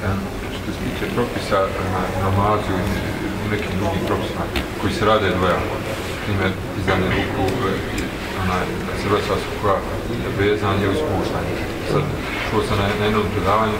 Što se tiče propisa na namazu i nekim drugim propisima koji se rade dvojako, primjer izdanje ruku, kad se rosa sukoja, vezanje ili spuštanje. Sad, čuo sam na jednom predavanju,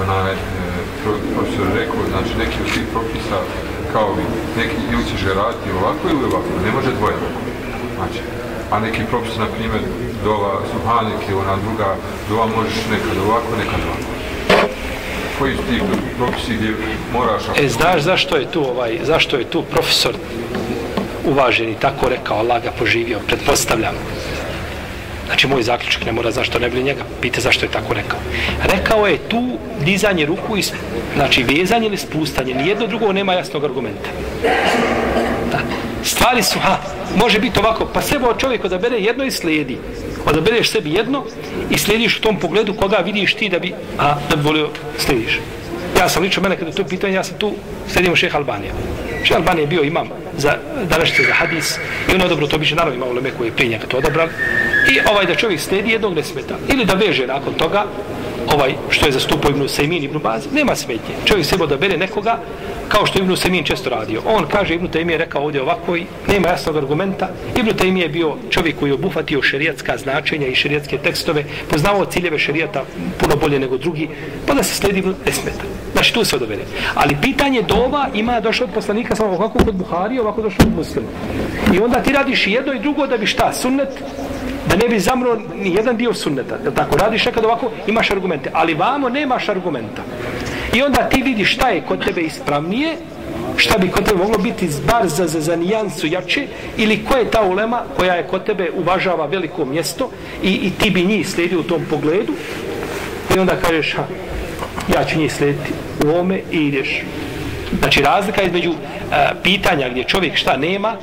profesor rekao, znači neki od tih propisa kao bi, neki ili ćeš ga raditi ovako ili ovako, ne može dvojako. Znači, a neki propis, na primjer, dova subhanik ili ona druga, dova možeš nekad ovako, nekad ovako. Koji su ti propisi gdje moraš... Znaš zašto je tu profesor uvaženi tako rekao, Allah ga poživio, pretpostavljam. Znači, moj zaključak ne mora, zašto ne bi njega, pite zašto je tako rekao. Rekao je tu dizanje ruku, znači vezanje ili spustanje, nijedno drugo nema jasnog argumenta. Da. Stvari su, može biti ovako, pa sebo čovjek odabere jedno i slijedi. Odabereš sebi jedno i slijediš u tom pogledu koga vidiš ti da bi volio slijediš. Ja sam lično, mene kada je to pitanje, ja sam tu slijedio šeha Albanija. Šeha Albanija je bio imam za današnjice za hadis i on odobro to biće, naravno imao uleme koji je penja kad to odabrali. I da čovjek slijedi jednog ne smeta. Ili da veže nakon toga, što je zastupao Ibn Usejmin, Ibn Baz, nema smetnje. Čovjek sebe odabere nekoga, kao što Ibn Usejmin često radio. On kaže, Ibn Tejmije je rekao ovdje ovako i nema jasnog argumenta. Ibn Tejmije je bio čovjek koji je obuhvatio šerijatska značenja i šerijatske tekstove, poznavao ciljeve šerijata puno bolje nego drugi, pa da se slijedi ne smeta. Znači tu se odabere. Ali pitanje dova ima došlo od poslanika samo ovako kod Buharije, ovako došlo od Muslima. I onda ti radiš jedno i drugo da bi šta? Sunnet, da ne bi zamro ni jedan dio sunneta. Tako radiš nekad ovako, imaš argumente. Ali vamo nemaš argumenta. I onda ti vidiš šta je kod tebe ispravnije, šta bi kod tebe moglo biti bar za nijansu jače, ili koja je ta ulema koja je kod tebe uvažava veliko mjesto i ti bi njih slijedio u tom pogledu. I onda kažeš, ja ću njih slijediti u ovome i ideš. Znači razlika između pitanja gdje čovjek šta nema,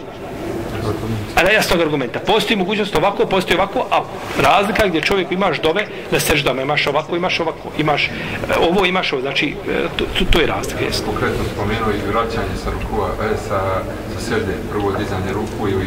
a nejasnog argumenta. Postoji mogućnost ovako, postoji ovako, a razlika gdje čovjek imaš dove na seždama, imaš ovako, imaš ovo, imaš ovo, znači to je razlika. Konkretno spomenuo i vraćanje sa rukua, sa sežde, prvo dizanje ruku ili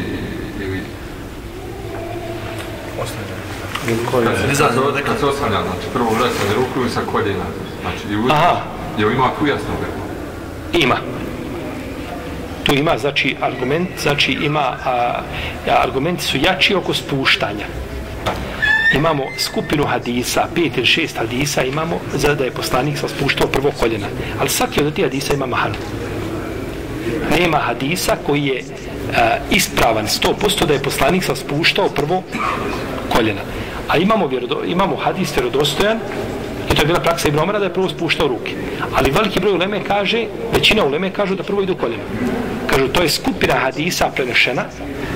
kad se oslanja, znači prvo vraćanje ruku ili sa koljena, znači ima tu jasnog? Ima. Tu ima, znači, argument, argumenti su jači oko spuštanja. Imamo skupinu hadisa, 5 ili 6 hadisa imamo, da je poslanik sa spuštao prvo koljena. Ali svaki od tih hadisa ima mahanu. Nema hadisa koji je ispravan 100% da je poslanik sa spuštao prvo koljena. A imamo hadis vjerodostojan, i to je bila praksa Ibn Omara da je prvo spuštao ruke. Ali veliki broj uleme kaže, većina uleme kažu da prvo idu koljena. Kažu, to je skupina hadisa prenešena,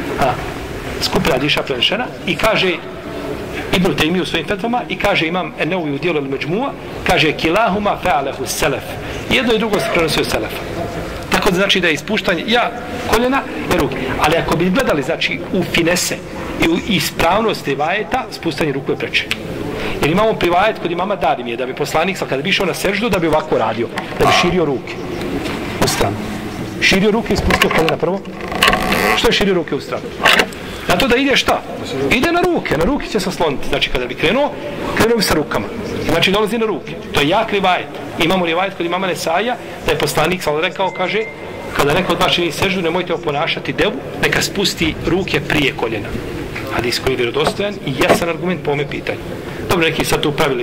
i kaže Ibn Tejmije u svojim fetvama i kaže imam Enevi u dijelu al-Međmua, kaže kilahuma fa'alehu selef. Jedno i drugo se prenosio selefa. Tako da znači da je ispuštanje koljena i ruke. Ali ako bi gledali znači u finese i u ispravnost rivajeta, spustanje ruku je preče. Jer imamo rivajet kod imama Darimije da bi poslanik kada bi išao na seždu da bi ovako radio, da bi širio ruke u stranu. Širio ruke i spustio koljena prvo. Što je širio ruke u stranu? Na to da ide šta? Ide na ruke će se sloniti. Znači kada bi krenuo bi sa rukama. Znači dolazi na ruke. To je jak rivajet. Imamo rivajet kod imama Nesaja da je poslanik rekao, kaže, kada neko od vas čini seždu, nemojte oponašati devu, neka spusti ruke prije koljena. Hadis koji je vjerodostojan i jasan argument po ovome pitanju. Dobro, neki sad tu pravili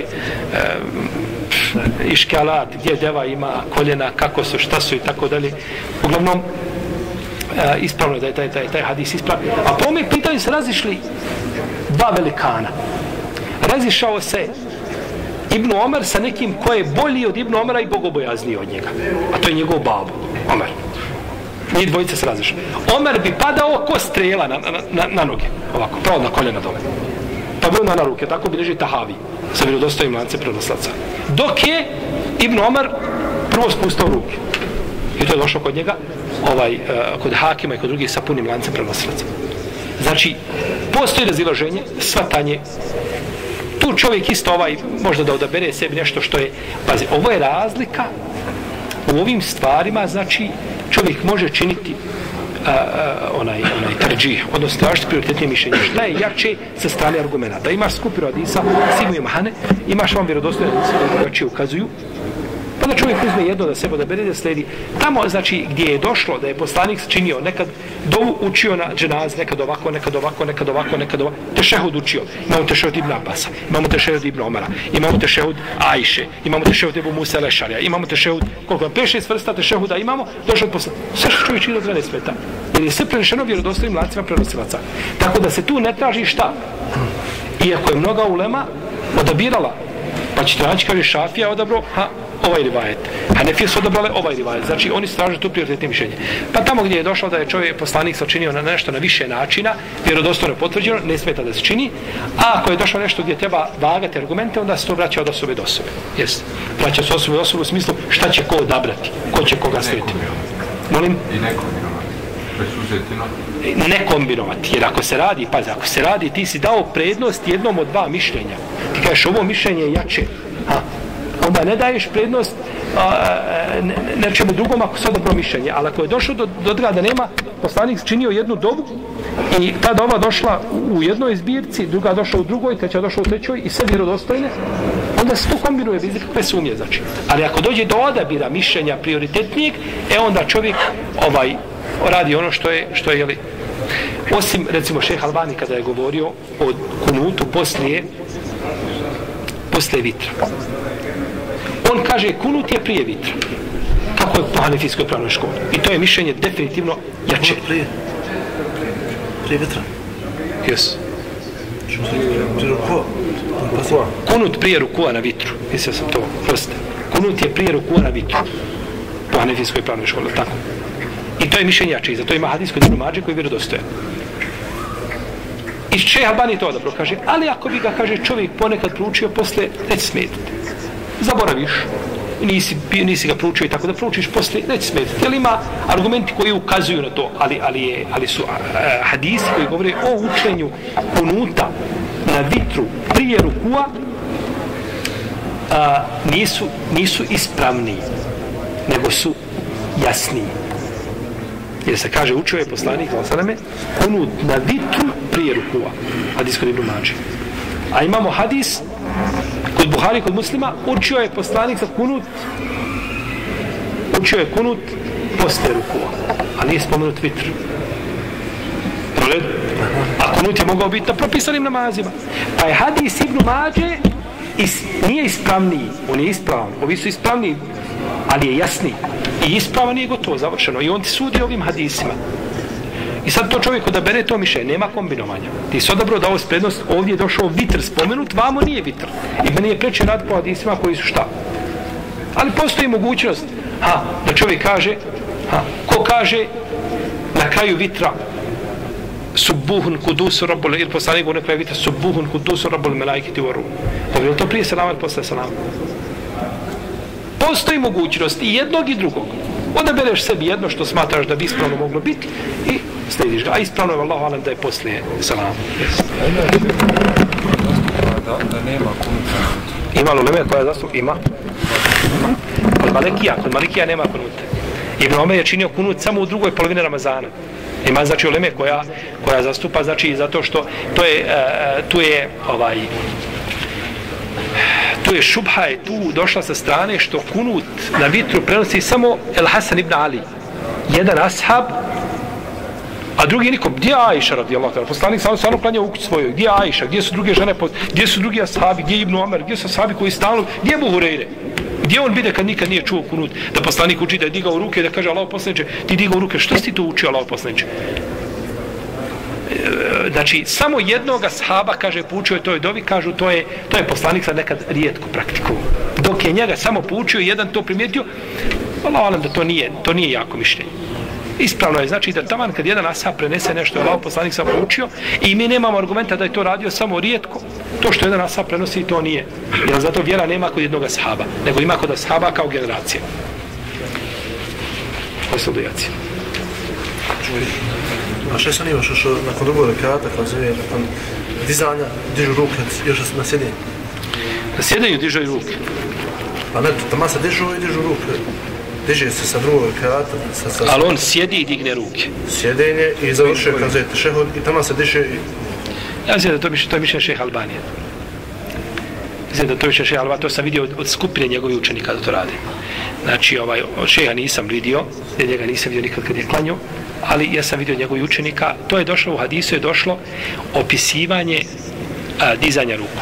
iškealat, gdje deva ima koljena, kako su, šta su i tako dalje. Uglavnom, ispravno je da je taj hadis ispravan. A po ovome pitanju se razišli dva velikana. Razišao se Ibn Omer sa nekim ko je bolji od Ibn Omera i bogobojazniji od njega. A to je njegov babo, Omer. Njih dvojice se razišli. Omer bi padao ko strela na noge. Ovako, pravo na koljena dole. Pa bi onda na ruke, tako bi leži Tahavi sa vjerodostojnim lancem prenoslaca. Dok je Ibn Omer prvo spustao ruke. I to je došlo kod njega, kod Hakima i kod drugih sa punim lancem prenoslaca. Znači, postoji razilaženje, shvatanje. Tu čovjek isto možda da odabere sebi nešto što je, pazi, ovo je razlika u ovim stvarima, znači čovjek može činiti onaj tarđih, odnosno tražiti prioritetnije mišljenje. Šta je jače sa strane argumenta? Imaš skupinu hadisa, simu i mahane, imaš vam vjerodostojne hadise koji drugačije ukazuju, pa Onda čovjek uzme jedno da sebe odabere da slijedi. Tamo, znači, gdje je došlo da je poslanik činio, nekad dovu učio na dženaz, nekad ovako, nekad ovako, nekad ovako, nekad ovako, tešehud učio. Imamo tešehud Ibn Abasa, imamo tešehud Ibn Omara, imamo tešehud Ajše, imamo tešehud Ebu Musa Lešarija, imamo tešehud, koliko vam, 5-6 vrsta tešehuda imamo, došlo od poslanika. Sve što čovjek čini ne smeta. Jer je sve prenešeno vjerodostojnim lancima prenosilaca. Tako da se tu ne traži šta. Iako je mnoga ulema odabirala, pa ćete naći kaže Šafija odabrao, ovaj rivajet. Hanefije su odabrale ovaj rivajet. Znači oni traže tu prioritetno mišljenje. Pa tamo gdje je došlo da je čovjek poslanik sačinio na nešto na više načina, vjerodostojno potvrđeno, ne smeta da se čini. A ako je došlo nešto gdje treba vagati argumente, onda se to vraća od osobe do osobe. Jeste. Vraća se osobe do osobe u smislu šta će ko odabrati, ko će koga slijediti. Molim? I ne kombinovati, jer ako se radi, pazi, ako se radi, ti si dao prednost jednom od dva mišljenja. Ti kažeš ovo mišljenje je jače. Onda ne daješ prednost nečemu drugom ako se odabrao mišljenje. Ali ako je došlo do toga da nema, poslanik činio jednu dobu i ta doba došla u jednoj zbirci, druga došla u drugoj, treća došla u trećoj i sve vjerodostojne, onda se to kombinuje bez nikakve sumnje, znači. Ali ako dođe do odabira mišljenja prioritetnijeg, onda čovjek radi ono što je jeli. Osim, recimo, šejh Albani kada je govorio o kunutu poslije vitra. On kaže kunut je prije vitra. Kako je po hanefijskoj pravnoj školi. I to je mišljenje definitivno jače. Prije vitra? Yes. Prije rukua? Kunut prije rukua na vitru. Mislio sam to, proste. Kunut je prije rukua na vitru. Po hanefijskoj pravnoj školi, tako. I to je mišljenje jače. I zato ima hadis kod Ibn Mađe koji je vjerodostojan. I šejh Albani to dobro kaže, ali ako bi ga, kaže, čovjek ponekad proučio poslije, neće smetiti. Zaboraviš, nisi ga proučio i tako da proučiš poslije, neće smetiti. Jer ima argumenti koji ukazuju na to, ali su hadisi koji govore o učenju kunuta na vitru prije rukua, nisu ispravni, nego su jasniji. Jer se kaže, učio je poslanik kunut na vitru prije rukua. Hadis kod Ibn Mađe. A imamo hadis kod Buhari, kod Muslima, učio je poslanik za kunut poslije rukua. A nije spomenut vitr. A kunut je mogao biti na propisanim namazima. Pa je hadis Ibn Mađe nije ispravniji. On je ispravan. Ovi su ispravniji, ali je jasniji. I isprava nije gotovo, završeno. I on ti sudi ovim hadisima. I sad to čovjek odabere to mišljenje, nema kombinovanja. Ti si odabrao da ovo prednost, ovdje je došao vitr spomenut, vamo nije vitr. I meni je preče rad po hadisima koji su šta. Ali postoji mogućnost da čovjek kaže, ko kaže na kraju vitra subuhun kudusu rabbul, ili poslanik na kraju vitra subuhun kudusu rabbul melajkiti waru. Ovo je to prije salama ili posle salama? Postoji mogućnost i jednog i drugog. Odabereš sebi jedno što smatraš da bi ispravno moglo biti i slijediš ga. A ispravno je Allahu alem da je poslije salama. Da nema kunuta. Ima li uleme koja zastupa? Ima. Kod Malikija nema kunuta. Ibn Omer je činio kunut samo u drugoj polovini Ramazana. Ima znači uleme koja zastupa, znači zato što tu je šubha je tu došla sa strane što kunut na vitru prenosi samo El Hasan ibn Ali. Jedan ashab, a drugi nikom. Gdje je Ajša radijallahu ta'ala? Poslanik samo klanja u kući svojoj. Gdje je Ajša? Gdje su druge žene? Gdje su drugi ashabi? Gdje je Ibn Omer? Gdje su ashabi koji stalno? Gdje je Ebu Hurajra? Gdje on bide kad nikad nije čuo kunut? Da poslanik uči da je digao ruke i da kaže Allahu poslaniče, ti digao ruke, što si ti to učio Allahu poslaniče? Znači, samo jednog ashaba, kaže, poučio je toj dovi, kažu, to je poslanik sad nekad rijetko praktikovao. Dok je njega samo poučio, jedan to primijetio, Allah da to nije jako mišljenje. Ispravno je, znači da taman kad jedan ashab prenese nešto, Allah poslanik sam poučio i mi nemamo argumenta da je to radio samo rijetko, to što jedan ashab prenosi, to nije. Jer zato vjera nema kod jednog ashaba, nego ima kod ashaba kao generacija. Koje su dojacije? A što sam imao što nakon drugog rekata, kada zove nakon dizanja, dižu ruke još na sjedenju? Na sjedenju dižu i ruke. Pa ne, tamo se dižu i dižu ruke. Diže se sa drugog rekata. Ali on sjedi i digne ruke. Sjedenje i završuje kada zove tešehud i tamo se diže i... Ja mislim da to je mišljenje šejha Albanije. mislim da to više šeha Albani, to sam vidio od skupine njegovih učenika da to rade. Znači, od šeha nisam vidio, jer njega nisam vidio nikad kad je klanjao, ali ja sam vidio njegovih učenika, to je došlo u hadisu, je došlo opisivanje dizanja ruku.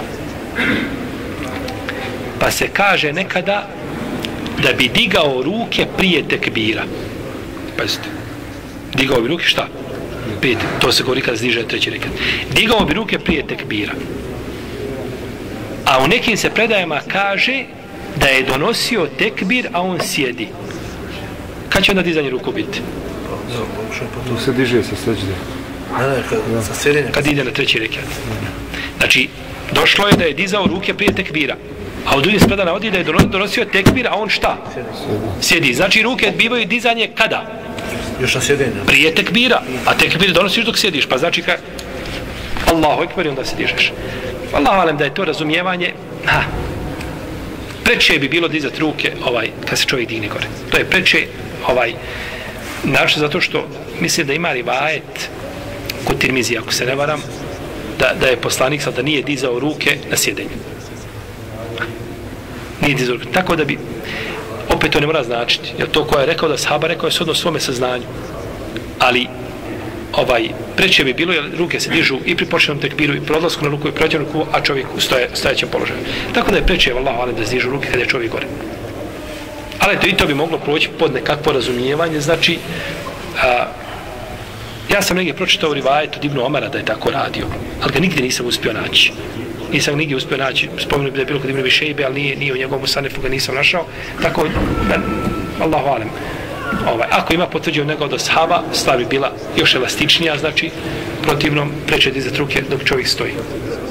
Pa se kaže nekada da bi digao ruke prije tekbira. Pazite, digao bi ruke šta? Prije, to se govori kada zdiže treći rekat. Digao bi ruke prije tekbira. A u nekim se predajama kaže da je donosio tekbir, a on sjedi. Kad će onda dizanje ruku biti? Tu se diže sa sećde. Ne, sa sjedenja. Kad ide na treći rekat. Znači, došlo je da je dizao ruke prije tekbira. A u drugim se predajama navodi da je donosio tekbir, a on šta? Sjedi. Znači, ruke bivaju dizanje kada? Još na sjedenja. Prije tekbira. A tekbir donosiš dok sjediš. Pa znači kad Allahu ekber i onda se dižeš. Allahu alem da je to razumijevanje, preče bi bilo dizati ruke kad se čovjek digne gore. To je preče naravno zato što mislim da ima rivajet kod Tirmizija, ako se ne varam, da je poslanik sad da nije dizao ruke na sjedenju. Nije dizao ruke. Tako da bi opet to ne mora značiti. Jer to ko je rekao da sahaba rekao je shodno svome saznanju. Ali preče bi bilo, jer ruke se dižu i pri početnom tekbiru i pri odlasku na ruku i prođenu ruku, a čovjek u stojećem položaju. Tako da je preče, vallahu alem, da se dižu ruke kada je čovjek gore. Ali i to bi moglo proći pod nekakvo razumijevanje. Znači, ja sam negdje pročitao rivajet od Ibnu Omara da je tako radio, ali ga nigdje nisam uspio naći. Nisam nigdje uspio naći, spomenuo bi da je bilo kod Ibnu Bišejbe, ali nije u njegovom sanefu ga nisam našao. Tako da, Allahu alem, ako ima potvrđeno nego od ashaba, stvar bi bila još elastičnija, znači protivnom preče dizati ruke dok čovjek stoji.